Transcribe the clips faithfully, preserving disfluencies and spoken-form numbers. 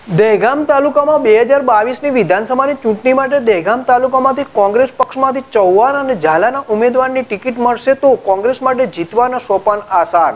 દહેગામ તાલુકામાં બે હજાર બાવીસની વિધાનસભાની ચૂંટણી માટે દહેગામ તાલુકામાંથી કોંગ્રેસ પક્ષમાંથી ચૌહાણ અને ઝાલાના ઉમેદવારની ટિકિટ મળશે તો કોંગ્રેસ માટે જીતવાના સોપાન આસાન।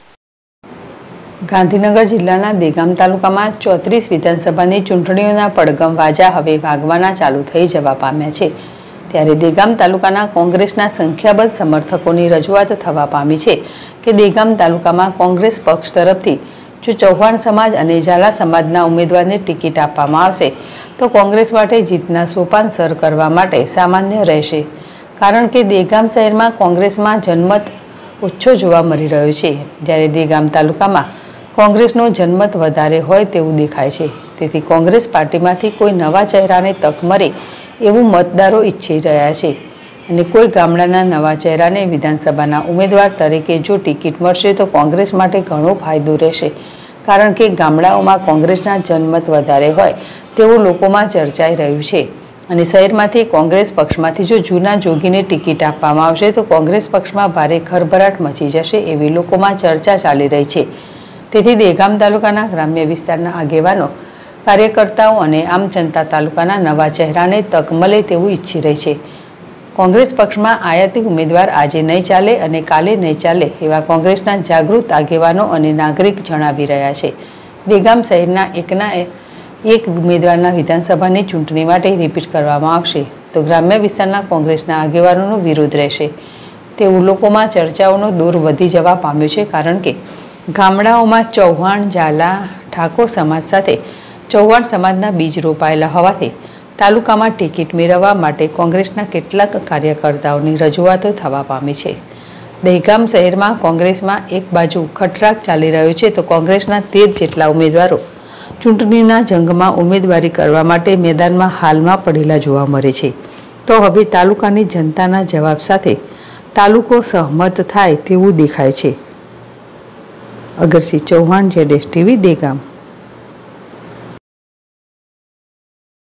ગાંધીનગર જિલ્લાના દહેગામ તાલુકામાં ચોત્રીસ વિધાનસભાની ચૂંટણીઓના પડઘમ વાજા હવે વાગવાના ચાલુ થઈ જવા પામ્યા છે। ત્યારે દહેગામ તાલુકાના કોંગ્રેસના સંખ્યાબંધ સમર્થકોની રજૂઆત થવા પામી છે કે દહેગામ તાલુકામાં કોંગ્રેસ પક્ષ તરફથી જો ચૌહાણ સમાજ અને ઝાલા સમાજના ઉમેદવારને ટિકિટ આપવામાં આવશે તો કોંગ્રેસ માટે જીતના સોપાન સર કરવા માટે સામાન્ય રહેશે, કારણ કે દહેગામ શહેરમાં કોંગ્રેસમાં જનમત ઓછો જોવા મળી રહ્યો છે, જ્યારે દહેગામ તાલુકામાં કોંગ્રેસનો જનમત વધારે હોય તેવું દેખાય છે। તેથી કોંગ્રેસ પાર્ટીમાંથી કોઈ નવા ચહેરાને તક મળે એવું મતદારો ઈચ્છી રહ્યા છે અને કોઈ ગામડાના નવા ચહેરાને વિધાનસભાના ઉમેદવાર તરીકે જો ટિકિટ મળશે તો કોંગ્રેસ માટે ઘણો ફાયદો રહેશે, કારણ કે ગામડાઓમાં કોંગ્રેસના જનમત વધારે હોય તેવું લોકોમાં ચર્ચાઈ રહ્યું છે અને શહેરમાંથી કોંગ્રેસ પક્ષમાંથી જો જૂના જોગીને ટિકિટ આપવામાં આવશે તો કોંગ્રેસ પક્ષમાં ભારે ખળભળાટ મચી જશે એવી લોકોમાં ચર્ચા ચાલી રહી છે। તેથી દહેગામ તાલુકાના ગ્રામ્ય વિસ્તારના આગેવાનો, કાર્યકર્તાઓ અને આમ જનતા તાલુકાના નવા ચહેરાને તક મળે તેવું ઈચ્છી રહી છે। કોંગ્રેસ પક્ષમાં આયાતી ઉમેદવાર આજે નહીં ચાલે અને કાલે નહીં ચાલે એવા કોંગ્રેસના જાગૃત આગેવાનો અને નાગરિક જણાવી રહ્યા છે। દહેગામ શહેરના એકના એક ઉમેદવારના વિધાનસભાની ચૂંટણી માટે રિપીટ કરવામાં આવશે તો ગ્રામ્ય વિસ્તારના કોંગ્રેસના આગેવાનોનો વિરોધ રહેશે તેવું લોકોમાં ચર્ચાઓનો દોર વધી જવા પામ્યો છે, કારણ કે ગામડાઓમાં ચૌહાણ, ઝાલા, ઠાકોર સમાજ સાથે ચૌહાણ સમાજના બીજ રોપાયેલા હોવાથી તાલુકામાં ટિકિટ મેળવવા માટે કોંગ્રેસના કેટલાક કાર્યકર્તાઓની રજૂઆતો થવા પામી છે। દહેગામ શહેરમાં કોંગ્રેસમાં એક બાજુ ખટરાગ ચાલી રહ્યો છે તો કોંગ્રેસના તેર જેટલા ઉમેદવારો ચૂંટણીના જંગમાં ઉમેદવારી કરવા માટે મેદાનમાં હાલમાં પડેલા જોવા મળે છે। તો હવે તાલુકાની જનતાના જવાબ સાથે તાલુકો સહમત થાય તેવું દેખાય છે। અગરસિંહ ચૌહાણ, જેડેશ ટીવી, દહેગામ।